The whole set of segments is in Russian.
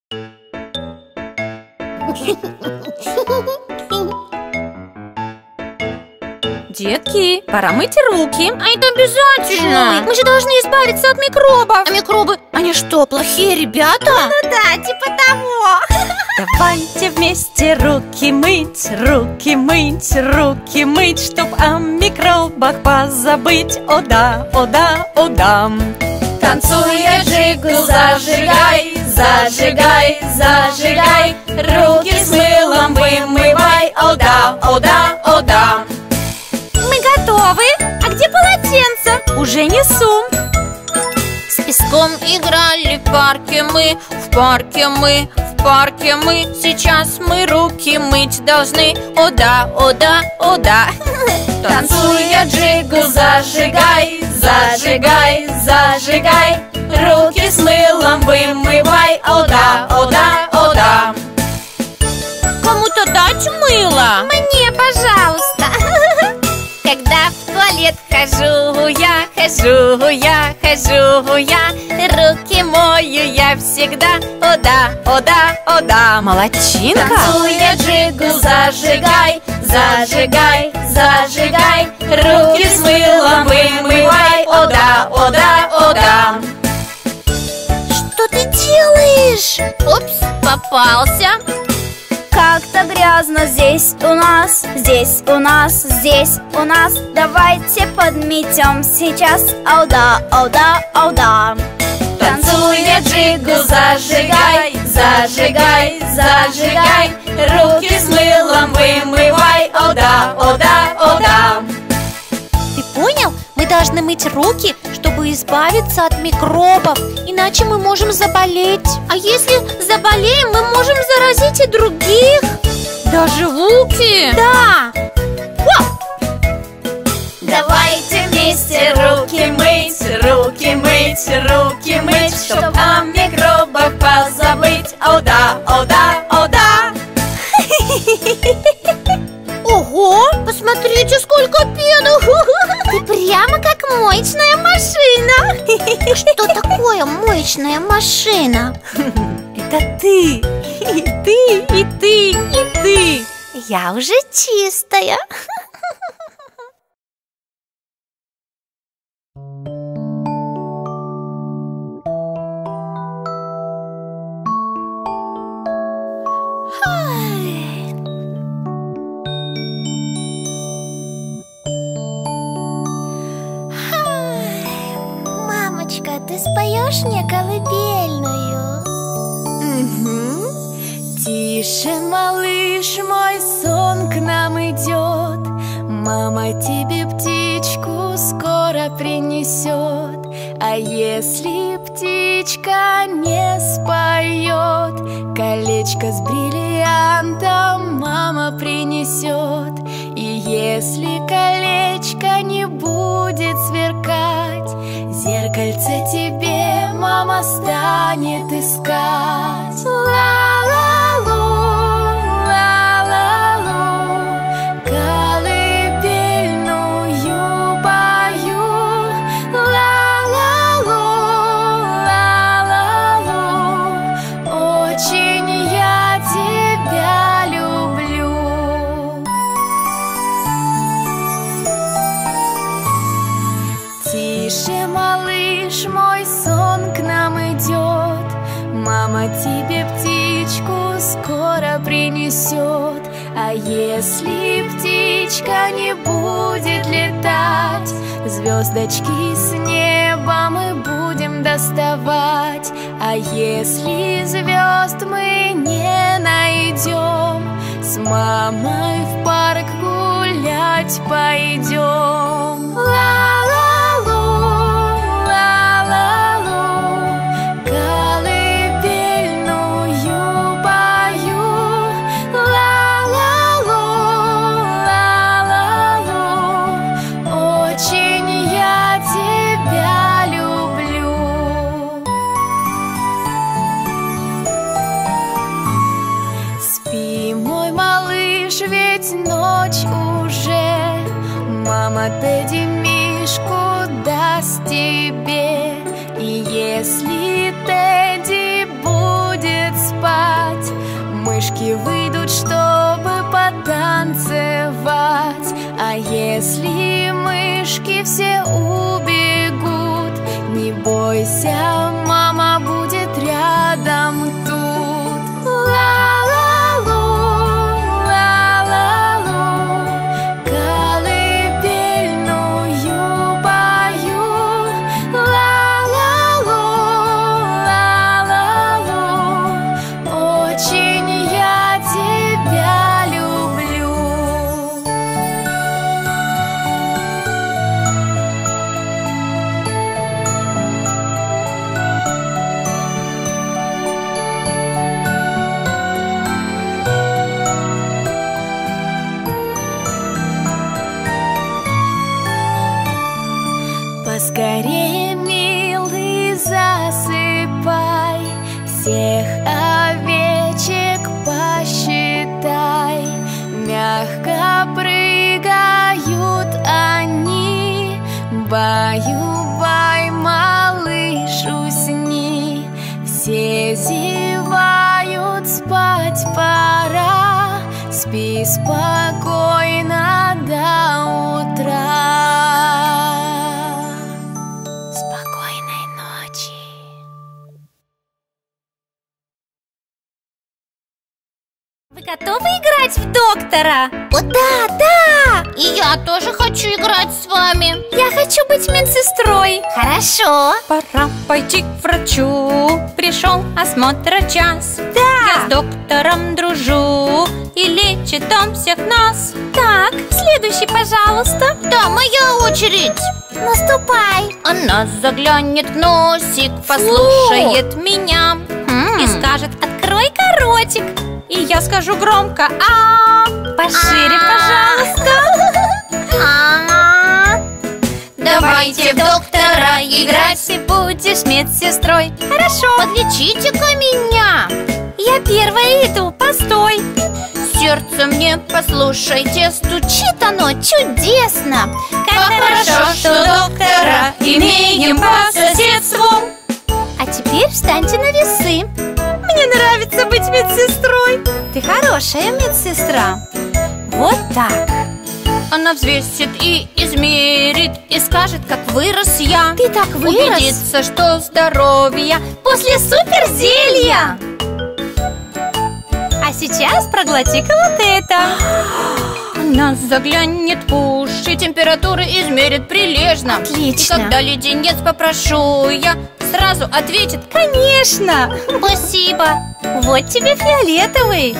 Детки, пора мыть руки. А это обязательно. Мы же должны избавиться от микробов. А микробы, они что, плохие ребята? Ну да, типа того. Давайте вместе руки мыть, руки мыть, руки мыть, чтоб о микробах позабыть. О да, о да, о да. Танцуя джигл, зажигай, зажигай, зажигай. Руки с мылом вымывай. О да, о да, о да. Мы готовы. А где полотенце? Уже несу. С песком играли в парке мы, в парке мы, в парке мы. Сейчас мы руки мыть должны. О да, о да, о да. Танцуя джигл, зажигай, зажигай, зажигай. Руки с мылом вымывай. О да, о да, о да. Кому-то дать мыло? Мне, пожалуйста. Когда в туалет хожу я, хожу я, хожу я, руки мою я всегда. О да, о да, о да. Молодчинка. Танцуя джигл, зажигай, зажигай, зажигай. Руки с мылом вымывай. О да, о да, о да. Что ты делаешь? Упс, попался. Как-то грязно здесь у нас, здесь у нас, здесь у нас. Давайте подметем сейчас. Ау да, ау да, ау да. Танцуя джигл, зажигай, зажигай, зажигай. Руки с мылом вымывай. О да, о да, о да. Ты понял? Мы должны мыть руки, чтобы избавиться от микробов. Иначе мы можем заболеть. А если заболеем, мы можем заразить и других. Даже Вуки? Да. Давайте вместе руки мыть, руки мыть, руки мыть, чтоб о микробах позабыть. О да, о да, о да. Ого, посмотрите, сколько пены. Ты прямо как моечная машина. Что такое моечная машина? Это ты. И ты, и ты, и ты. Я уже чистая. Мамочка, ты споешь мне колыбельную? Тише, малыш, мой сон к нам идет. Мама тебе птичку скоро принесет. А если птичка не споет, колечко с бриллиантом мама принесет. И если колечко не будет сверкать, зеркальце тебе мама станет искать. Ла-ла-лу, ла-ла-лу, колыбельную пою. Ла-ла-лу, ла-ла-лу, очень я тебя люблю. Тише, малыш, мой сон к нам идет. Мама тебе птичку скоро принесет. А если птичка не будет летать, звездочки с неба мы будем доставать. А если звезд мы не найдем, с мамой в парк гулять пойдем. Ла-ла-лу, ла-ла-лу, колыбельную пою. Ла-ла-лу, ла-ла-лу, очень я тебя люблю. Спи, мой малыш, ведь ночь уже. Мама Тедди Мишку даст тебе. И если Тедди будет спать, Всех овечек посчитай, мягко прыгают они. Баю-бай, малыш, усни, все зевают, спать пора. Спи спокойно до утра. Спокойной ночи. Вы готовы играть в доктора? О, да! И я тоже хочу играть с вами. Я хочу быть медсестрой. Хорошо. Пора пойти к врачу. Пришел осмотра час. Да. Я с доктором дружу, и лечит он всех нас. Так, следующий, пожалуйста. Да, моя очередь. Наступай. Она заглянет в носик, послушает меня И скажет: открой-ка ротик. И я скажу громко: а, пошире, пожалуйста. Давайте в доктора играть. Ты будешь медсестрой. Хорошо. Подлечите-ка меня. Я первая иду, постой. Сердце мне, послушайте, стучит оно чудесно. Как хорошо, что доктора имеем по соседству. А теперь встаньте на весы. Мне нравится быть медсестрой. Ты хорошая медсестра. Вот так. Она взвесит и измерит, и скажет, как вырос я. Ты так вырос. Убедится, что здоровье после суперзелья. А сейчас проглоти-ка вот это. Она заглянет в уши, температуру измерит прилежно. Отлично. И когда леденец попрошу я, сразу ответит: конечно. спасибо. Вот тебе фиолетовый.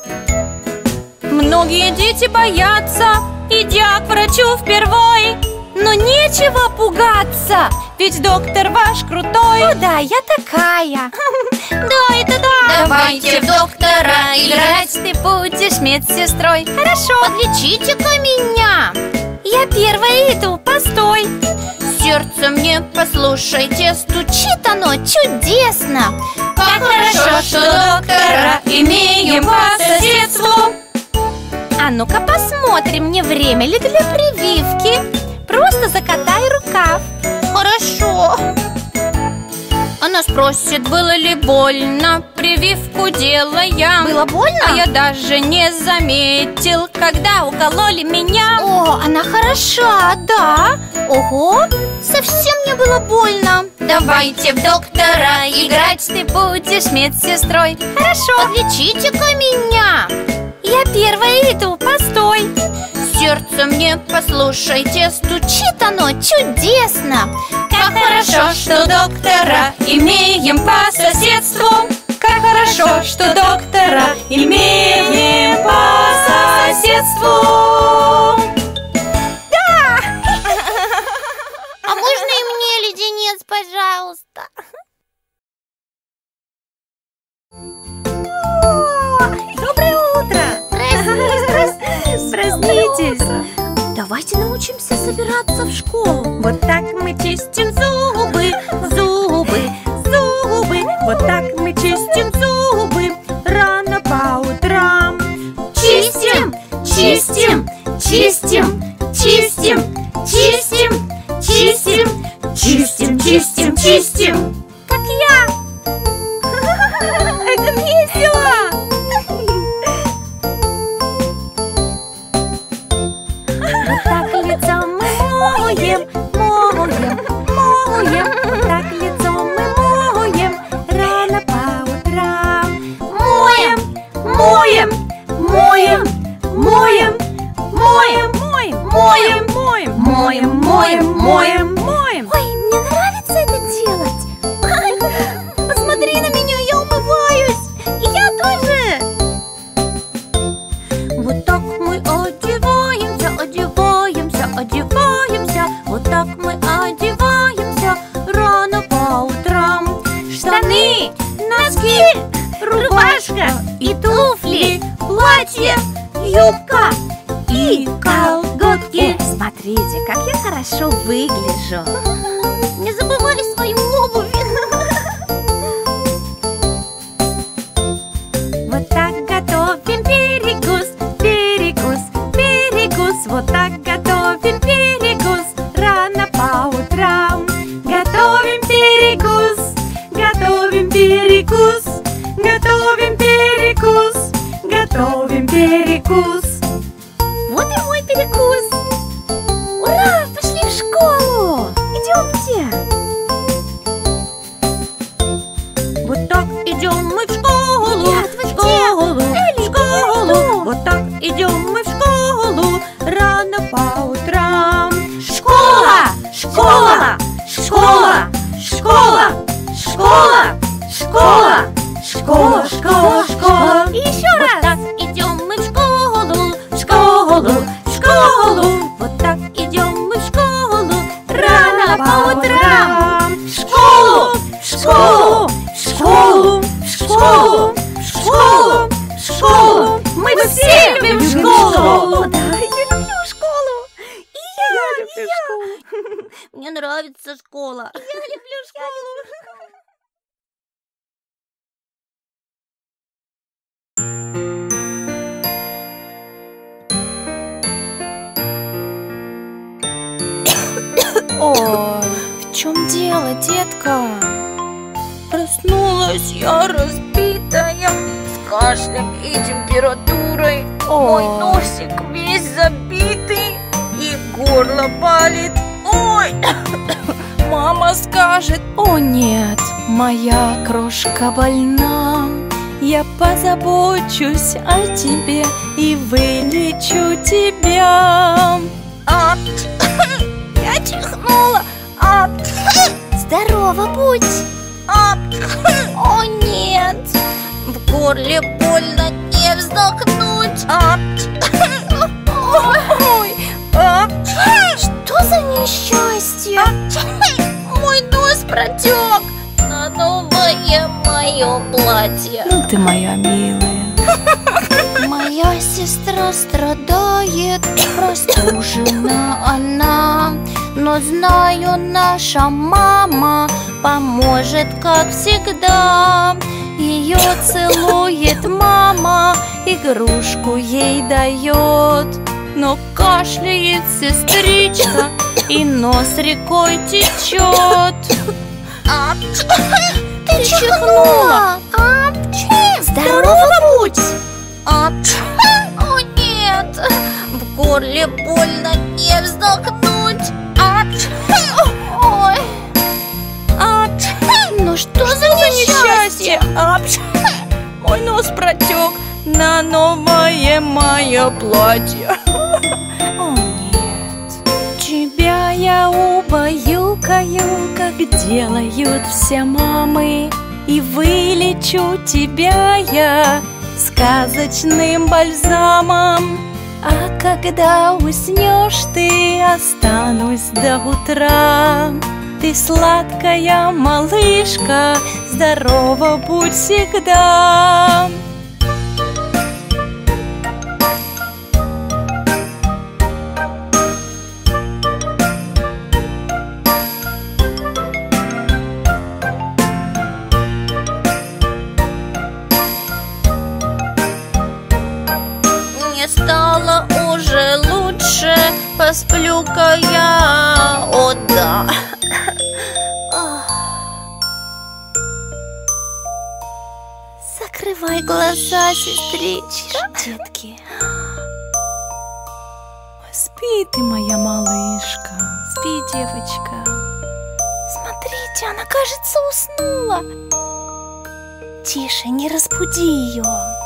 Многие дети боятся, идя к врачу впервой. Но нечего пугаться, ведь доктор ваш крутой. О, да, я такая. Да, это да. Давайте в доктора играть. Ты будешь медсестрой. Хорошо. Подлечите-ка меня. Я первая иду, постой. Сердце мне, послушайте, стучит оно чудесно. Как хорошо, что доктора имеем по соседству. А ну-ка посмотрим, не время ли для прививки. Просто закатай рукав. Хорошо. Она спросит, было ли больно, прививку делая. Было больно? А я даже не заметил, когда укололи меня. О, она хороша, да. Ого, совсем не было больно. Давайте в доктора играть. Ты будешь медсестрой. Хорошо. Подлечите-ка меня. Я первая иду, постой. Сердце мне, послушайте, стучит оно чудесно. Как хорошо, что доктора имеем по соседству. Как хорошо, что доктора имеем по соседству. Да! А можно и мне леденец, пожалуйста? Доброе утро! Проснитесь! Давайте научимся собираться в школу. Вот так мы чистим зубы, зубы, зубы. Вот так мы чистим зубы рано по утрам. Чистим, чистим, чистим, чистим, чистим, чистим, чистим, чистим, чистим. Как я! Это весело! Вот так лицо мы моем, моем, моем. Вот так лицо мы моем рано по утрам. Моем, моем, моем, моем, моем, моем, моем, моем, моем, моем, моем. Ой, мне нравится это делать. Посмотри на меня, я умываюсь. И я тоже. Вот так мы одеваемся, одеваемся, одеваемся. Вот так мы одеваемся рано по утрам. Штаны, носки, рубашка и туфли, платье, юбка и колготки. Смотрите, как я хорошо выгляжу. Не забывай свою обувь. Вот так готовим перекус, перекус, перекус. Вот так готовим перекус рано по утрам. Готовим перекус, готовим перекус, готовим перекус, готовим перекус. Вот и мой перекус. Ура, пошли в школу. Идемте. Вот так идем мы в школу. Нет, в школу, в школу. Вот так идем мы в школу рано по утрам. Школа, школа, школа, школа, школа, школа, школа, школа, школа. И еще раз. Вот так идем мы в школу, в школу, в школу. Вот так идем мы в школу рано по утрам. В школу, в школу, в школу, в школу, в школу, в школу. Мы все любим школу. Да, я люблю школу. И я люблю школу. Мне нравится школа. Я люблю школу. Ой, в чем дело, детка? Проснулась я разбитая, с кашлем и температурой. Ой. Мой носик весь забитый и горло болит. Ой, мама скажет. О нет, моя крошка больна. Я позабочусь о тебе и вылечу тебя. Я чихнула. Здорово будь. О нет, в горле больно, не вздохнуть. Ой, Что за несчастье? мой нос протек на новое мое платье. Ну ты моя милая. Моя сестра страдает, простужена она. Но знаю, наша мама поможет, как всегда. Ее целует мама, игрушку ей дает. Но кашляет сестричка, и нос рекой течет. Ты чихнула. Здорово будь. О нет, в горле больно, не вздохнуть. Ой. Ну что за несчастье? Мой нос протек на новое мое платье. О нет. Тебя я убаюкаю, как делают все мамы, и вылечу тебя я сказочным бальзамом. А когда уснешь ты, останусь до утра. Ты сладкая малышка, здорова будь всегда. Мне стало уже лучше, посплю-ка я, о да. Закрывай глаза, сестричка. Детки. Спи ты, моя малышка. Спи, девочка. Смотрите, она, кажется, уснула. Тише, не разбуди ее.